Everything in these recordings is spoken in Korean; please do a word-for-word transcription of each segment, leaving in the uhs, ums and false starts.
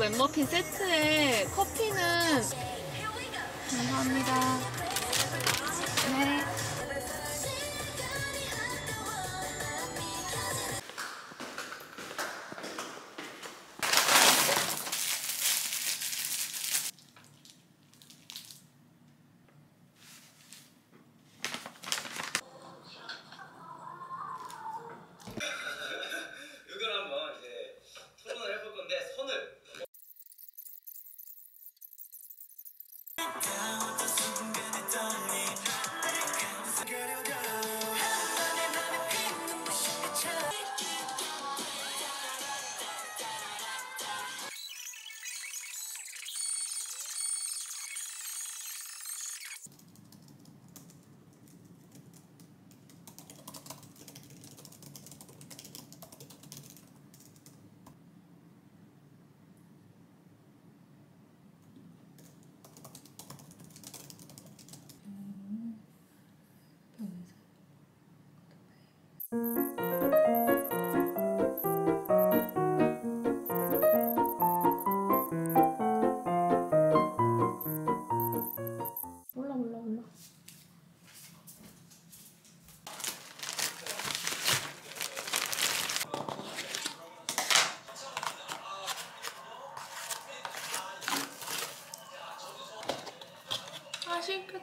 맥머핀 세트에 커피는 감사합니다. 네. 맛있겠다.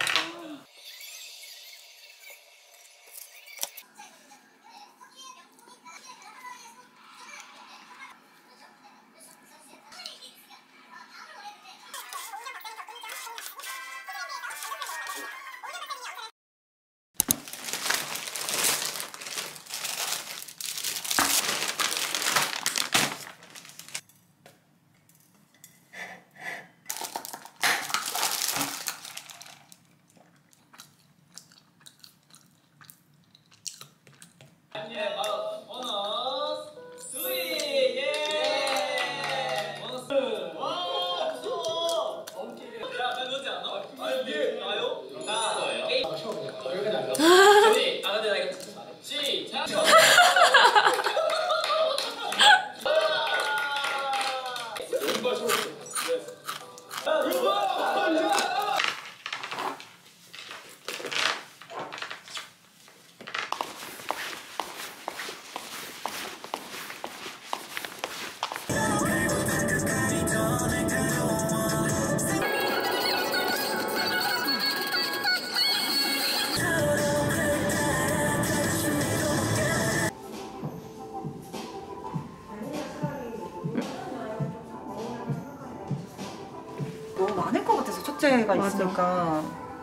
예, 바로 보너스 스윗! 예! 보너스! 와! 무서워! 야, 나 그러지 않아? 아니, 예, 나요? 나, 게임. 여기까지 안 가. 저기, 아, 근데 나 이거 진짜 잘해. 시작! rumba show. Yes. rumba! 너무 많을 것 같아서 첫째가 맞아. 있으니까.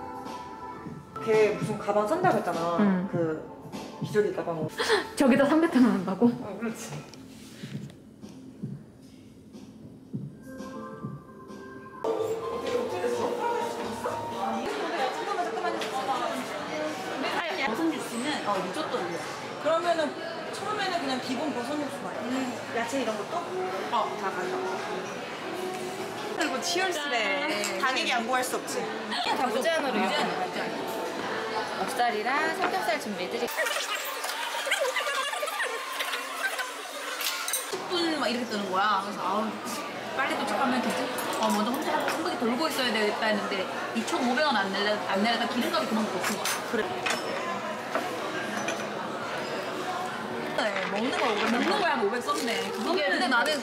걔 무슨 가방 산다고 했잖아. 응. 그 기저귀 가방. 저기다 삼계탕 한다고? 어, 그렇지. 버섯 육수는 어 리조또 올려. 그러면은 처음에는 그냥 기본 버섯 육수 말이야. 음, 야채 이런 것도? 어, 다 가져. 그리고 치얼스래. 당연히 양보할 수 없지. 다 무제한으로 무제한. 목살이랑 삼겹살 준비해드릴게요. 십 분 막 이렇게 뜨는 거야. 그래서 아우 빨리 도착하면 되지? 어 먼저 혼자 한 바퀴 돌고 있어야 되겠다 했는데 이천오백 원 안 내려 안 내려다 기름값이 그만큼 없은 거야. 그래. 네, 먹는 거 오백 먹는 거야 오백 썼네. 그게 근데 나는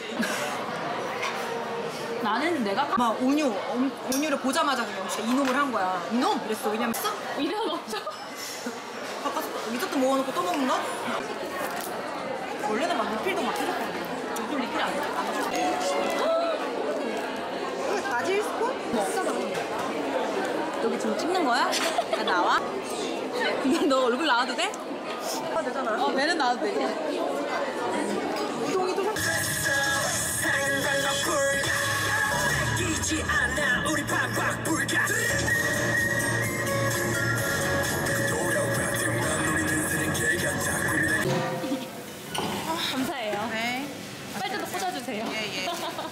나는 내가 막 온유, 온, 온유를 보자마자 그냥 진짜 이놈을 한 거야. 이놈? 이랬어. 왜냐면 이래서 먹죠. 바꿔서 리조또 먹어놓고 또 먹는 거? 원래는 막 리필도 막 해줬거든. 요즘 리필 안 해줘. 바질 스프? 여기 지금 찍는 거야? 야, 나와? 너 얼굴 나와도 돼? 아, 되잖아. 어, 배는 나와도 되지. 우동이도 상... 감사해요. 네. 빨대도 꽂아주세요. 예, 예.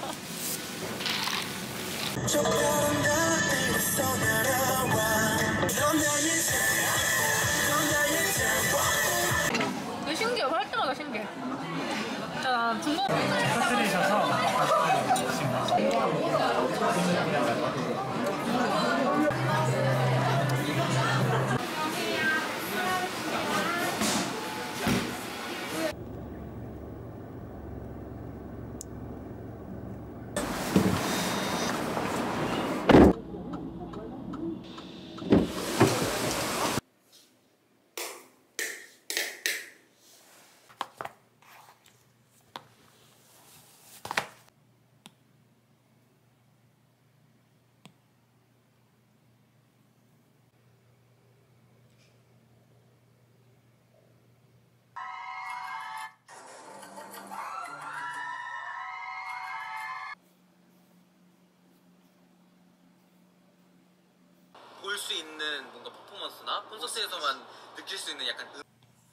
이거 신기해. 할 때마다 신기해. 자, 중국. 터뜨리셔서 볼 수 있는 뭔가 퍼포먼스나 콘서트에서만 느낄 수 있는 약간 음...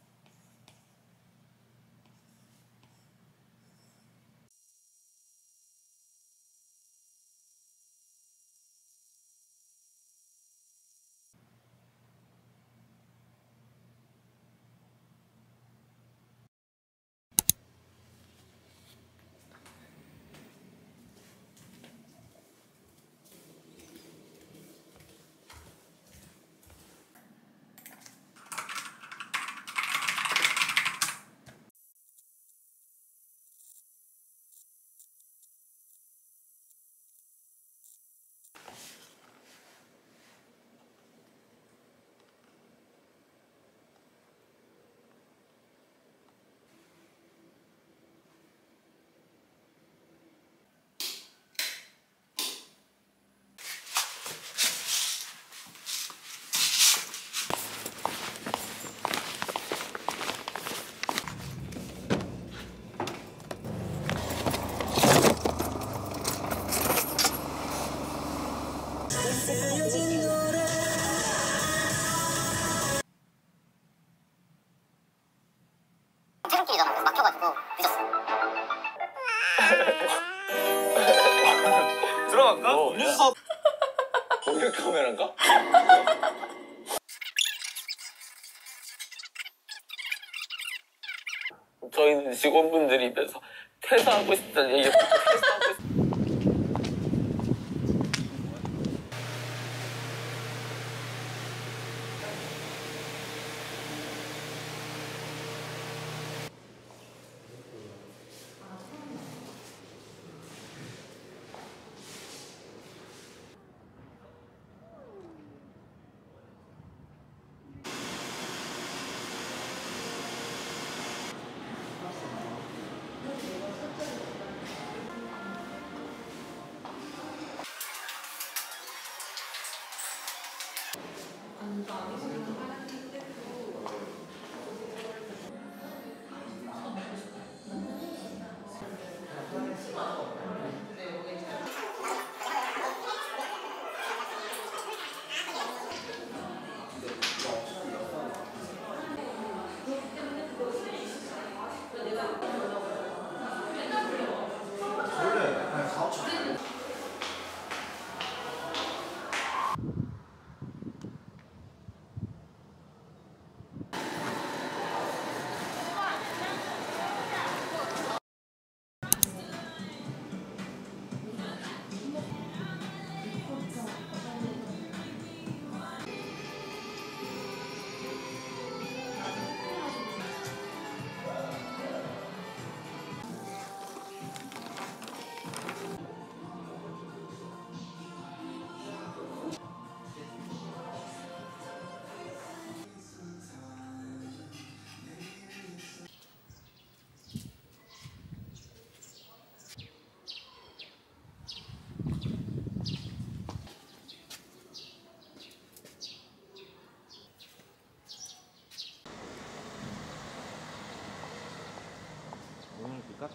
퇴근길이 좀 막혀가지고 늦었어. 들어갈까? 어, 뉴스 공개 카메라인가? 저희는 직원분들이 입에서 퇴사하고 싶다는 얘기 퇴사하고 싶... 오늘 볼까?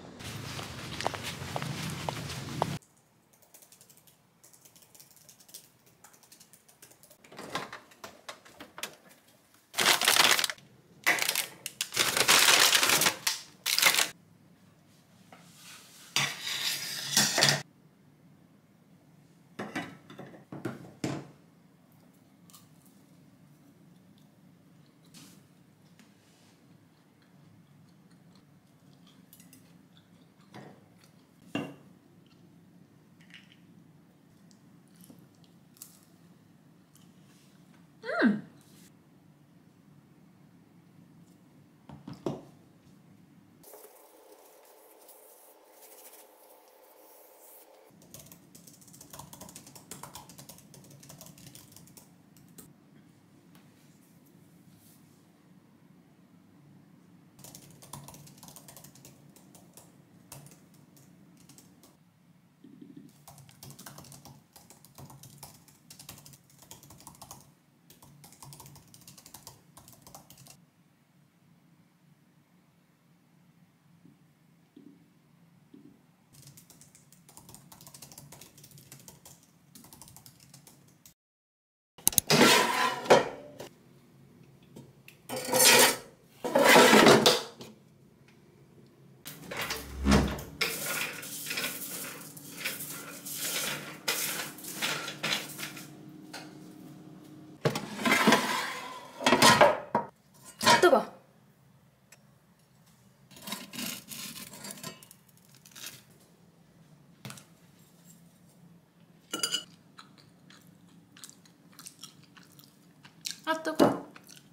아 뜨거.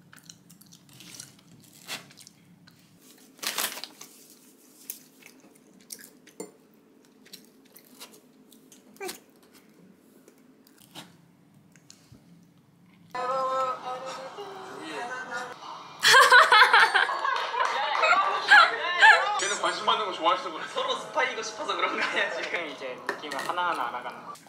걔는 관심 받는 거 좋아해서 그래. 서로 스파이고 싶어서 그런 거 아니야 지금? 이제 느낌을 하나하나 알아가는 거.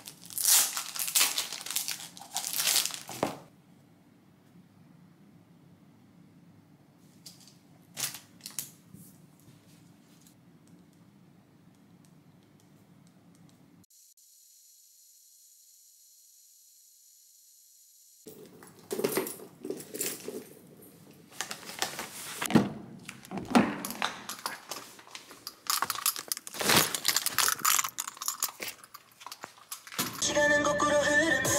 시간은 거꾸로 흐른다.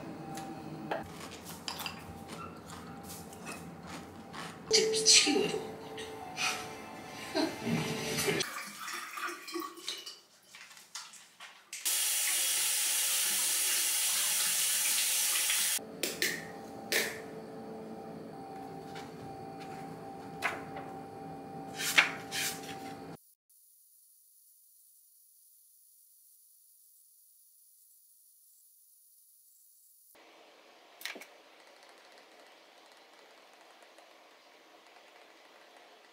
미치겠네.